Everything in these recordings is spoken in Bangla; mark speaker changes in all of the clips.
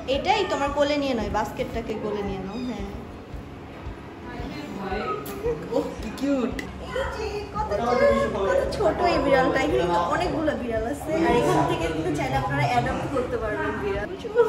Speaker 1: এটাই তোমার কোলে নিয়ে নয়, বাস্কেটটাকে কোলে নিয়ে নাও। হ্যাঁ,
Speaker 2: ওহ কি কিউট।
Speaker 1: কত ছোট এই বিড়ালটা। এখানে কিন্তু অনেকগুলো বিড়াল আছে, আর এখান থেকে কিন্তু চাইলে আপনারা অ্যাডপ্ট করতে পারবেন বিড়াল।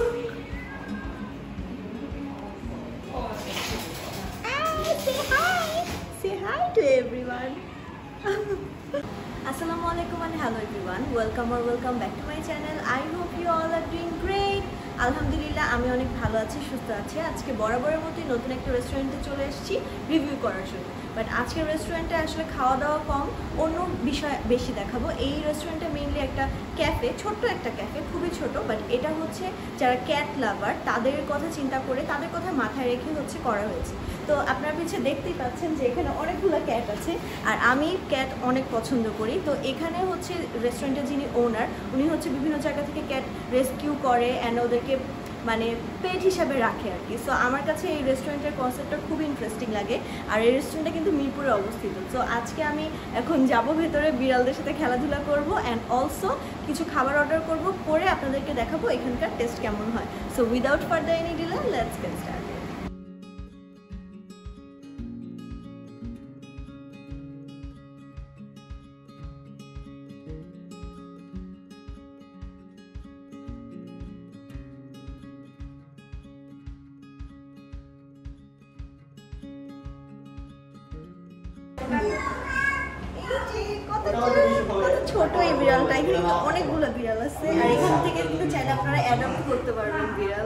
Speaker 1: Say hi to everyone. Assalamu alaikum and hello everyone. Welcome back to my channel. I hope you all are doing great. আলহামদুলিল্লাহ আমি অনেক ভালো আছি, সুস্থ আছি। আজকে বরাবরের মতোই নতুন একটা রেস্টুরেন্টে চলে এসেছি রিভিউ করার জন্য। বাট আজকের রেস্টুরেন্টে আসলে খাওয়া দাওয়া কম, অন্য বিষয় বেশি দেখাবো। এই রেস্টুরেন্টে মেইনলি একটা ক্যাফে, ছোট্ট একটা ক্যাফে, খুবই ছোট। বাট এটা হচ্ছে যারা ক্যাট লাভার তাদের কথা চিন্তা করে, তাদের কথা মাথায় রেখে হচ্ছে করা হয়েছে। তো আপনার পিছিয়ে দেখতেই পাচ্ছেন যে এখানে অনেকগুলো ক্যাট আছে, আর আমি ক্যাট অনেক পছন্দ করি। তো এখানে হচ্ছে রেস্টুরেন্টের যিনি ওনার, উনি হচ্ছে বিভিন্ন জায়গা থেকে ক্যাট রেস্কিউ করে অ্যান্ড ওদেরকে মানে পেট হিসাবে রাখে আর কি। সো আমার কাছে এই রেস্টুরেন্টের কনসেপ্টটা খুবই ইন্টারেস্টিং লাগে। আর এই রেস্টুরেন্টটা কিন্তু মিরপুরে অবস্থিত। সো আজকে আমি এখন যাব ভেতরে, বিড়ালদের সাথে খেলাধুলা করব অ্যান্ড অলসো কিছু খাবার অর্ডার করব, করে আপনাদেরকে দেখাবো এখানকার টেস্ট কেমন হয়। So without further any delay let's get started. ছোট এই বিড়ালটা। এখানে কিন্তু অনেকগুলো বিড়াল আছে, আর এখান থেকে কিন্তু চাইলে আপনারা অ্যাডপ্ট করতে পারবেন বিড়াল।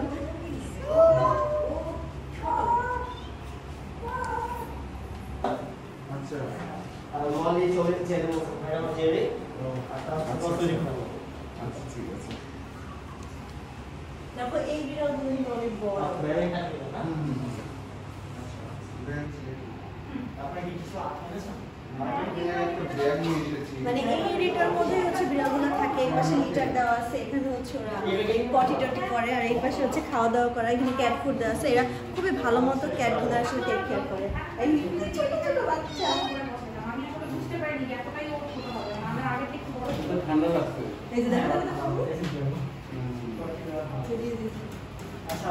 Speaker 3: আচ্ছা আর ওয়ালি চলে ছেড়ে মেরা জেরে আচ্ছা ঠিক আছে।
Speaker 1: তারপর এই বিড়ালগুলো অনেক বড়।
Speaker 3: বেরে থাকে না। আপনি কি কিছু আছেন?
Speaker 1: মানে এই এরিটার মধ্যে হচ্ছে বিড়ালগুলো থাকে। এই পাশে লিটার দেওয়া আছে, এখানে হচ্ছে ওরা পটি টটি করে, আর এই পাশে হচ্ছে খাওয়া দাওয়া করা। এখানে ক্যাট ফুড দেওয়া আছে। এরা খুবই ভালো মতো ক্যাটগুলো আসলে টেক কেয়ার করে। এই ছোট ছোট বাচ্চা,
Speaker 3: ঠান্ডা লাগছে।
Speaker 1: এই যে দেখো
Speaker 3: আচ্ছা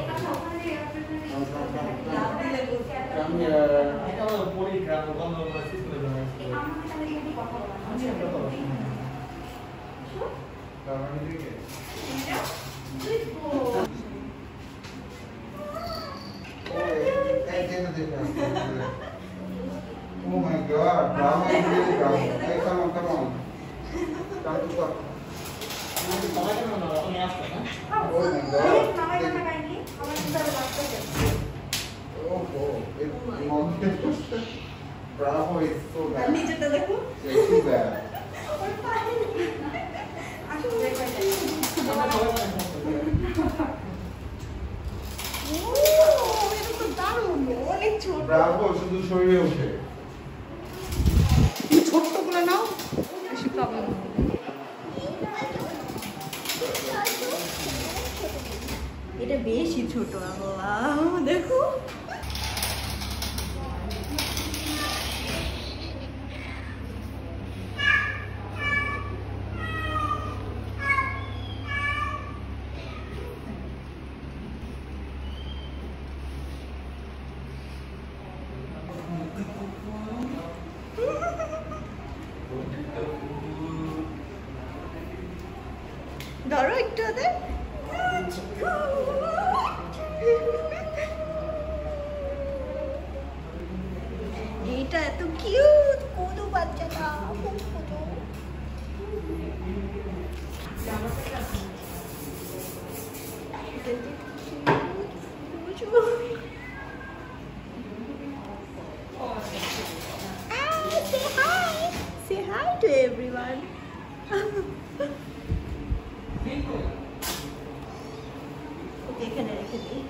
Speaker 4: Oh my God! Drama is really drama. Hey, come on. Come to talk. Oh my God! Oh, Bravo is so bad.
Speaker 1: নিচেটা দেখো,
Speaker 4: It's too bad.
Speaker 1: অনেক ছোট।
Speaker 4: Bravo শুধু শরীরে ওঠে।
Speaker 2: ছোট্টগুলো নাও, বেশি প্রবলেম হবে।
Speaker 1: এটা বেশি ছোট। আল্লাহ দেখো, ধরো একটু ওদের। এটা এত কিউট, কুদু বাচ্চাটা খুব Kudu. Say hi to everyone. এখানে রেখে দিই।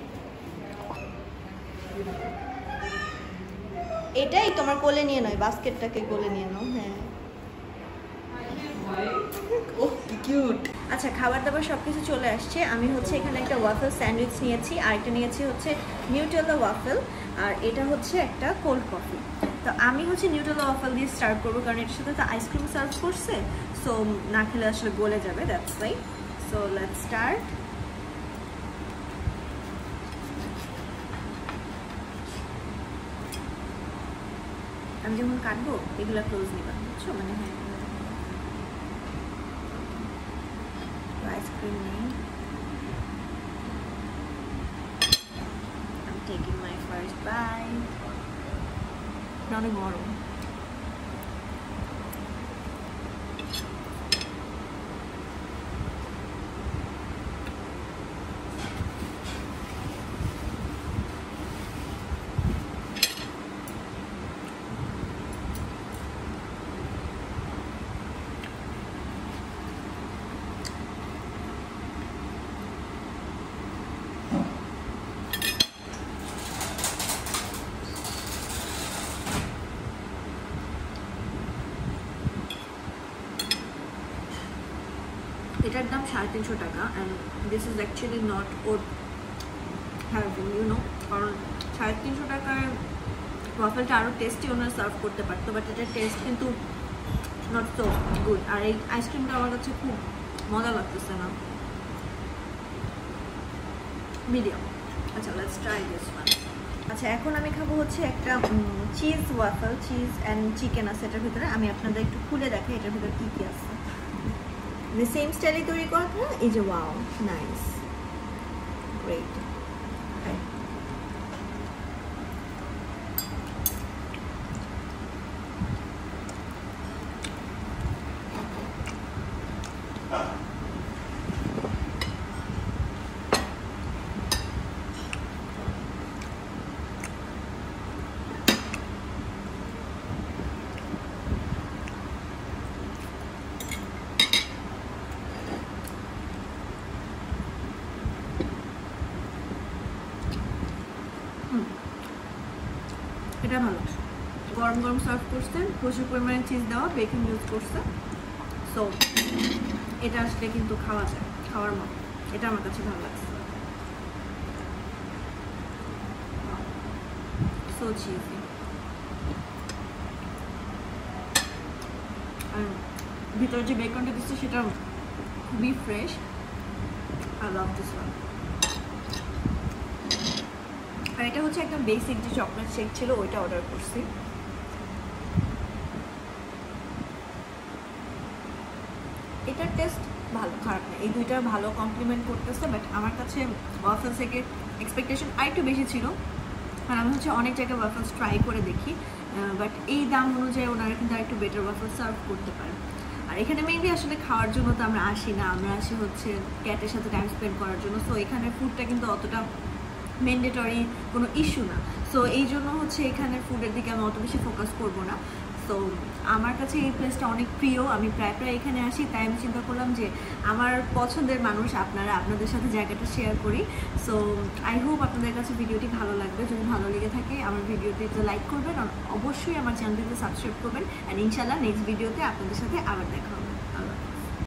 Speaker 1: এটাই তোমার কোলে নিয়ে নয়, বাস্কেটটাকে কোলে নিয়ে নাও। হ্যাঁ,
Speaker 2: ওহ কি কিউট।
Speaker 1: আচ্ছা খাবার দাবার সব কিছু চলে আসছে। আমি হচ্ছে এখানে একটা ওয়াফেল স্যান্ডউইচ নিয়েছি, আর একটা নিয়েছি হচ্ছে নিউটেলা ওয়াফেল, আর এটা হচ্ছে একটা কোল্ড কফি। তো আমি হচ্ছে নিউটেলা ওয়াফেল দিয়ে স্টার্ট করবো, কারণ এটার সাথে তো আইসক্রিম সার্ভ করছে, সো না খেলে আসলে গলে যাবে, that's why. So let's start. আমি যখন কাটবো এগুলো ক্লোজ নিবা, বুঝছো? মানে হ্যাঁ, আইসক্রিম নেই। I'm taking my first bite. অনেক গরম। এটার দাম 350 টাকা and this is actually not worth having, you know, কারণ 350 টাকায় ওয়াফেলটা আরও টেস্টি ওনারা সার্ভ করতে পারতো, বাট এটার টেস্ট কিন্তু নট সো গুড। আর এই আইসক্রিমটা আমার কাছে খুব মজা লাগতেছে না, মিডিয়াম। আচ্ছা, লেটস ট্রাই দিস ওয়ান। আচ্ছা, এখন আমি খাবো হচ্ছে একটা cheese waffle, cheese and chicken আছে এটার ভিতরে। আমি আপনাদের একটু খুলে দেখাই এটার ভিতরে কী কী আছে। The same style তৈরি করা না, এই যে ওয়াও, নাইস, গ্রেট। এটা ভালো, গরম গরম সার্ভ করছে, প্রচুর পরিমাণে চিজ দেওয়া, বেকিং ইউজ করছে, সো এটা আসলে কিন্তু খাওয়া যায়, খাওয়ার মতো। এটা আমার কাছে ভালো লাগছে, সো চিজি। আর ভিতরে যে বেকনটা দিচ্ছে সেটা খুবই fresh. I love this one. আর এটা হচ্ছে একদম বেসিক যে চকলেট শেক ছিল ওইটা অর্ডার করছি। এটার টেস্ট ভালো, খারাপ না, এই দুইটা ভালো কমপ্লিমেন্ট করতেছে। বাট আমার কাছে ওয়াফেলস থেকে এক্সপেকটেশন আর একটু বেশি ছিল, কারণ আমি হচ্ছে অনেক জায়গায় ওয়াফেলস ট্রাই করে দেখি, বাট এই দাম অনুযায়ী ওনারা কিন্তু আর একটু বেটার ওয়াফেলস সার্ভ করতে পারে। আর এখানে মেইনলি আসলে খাওয়ার জন্য তো আমরা আসি না, আমরা আসি হচ্ছে ক্যাটের সাথে টাইম স্পেন্ড করার জন্য। সো এখানে ফুডটা কিন্তু অতটা ম্যান্ডেটরি কোনো ইস্যু না, সো এই জন্য হচ্ছে এখানে ফুডের দিকে আমি অত বেশি ফোকাস করবো না। সো আমার কাছে এই প্লেসটা অনেক প্রিয়, আমি প্রায় প্রায় এখানে আসি, তাই আমি চিন্তা করলাম যে আমার পছন্দের মানুষ আপনারা, আপনাদের সাথে জায়গাটা শেয়ার করি। সো আই হোপ আপনাদের কাছে ভিডিওটি ভালো লাগবে। যদি ভালো লেগে থাকে আমার ভিডিওটিতে লাইক করবেন, আর অবশ্যই আমার চ্যানেলটিতে সাবস্ক্রাইব করবেন। অ্যান্ড ইনশাল্লাহ নেক্সট ভিডিওতে আপনাদের সাথে আবার দেখা হবে।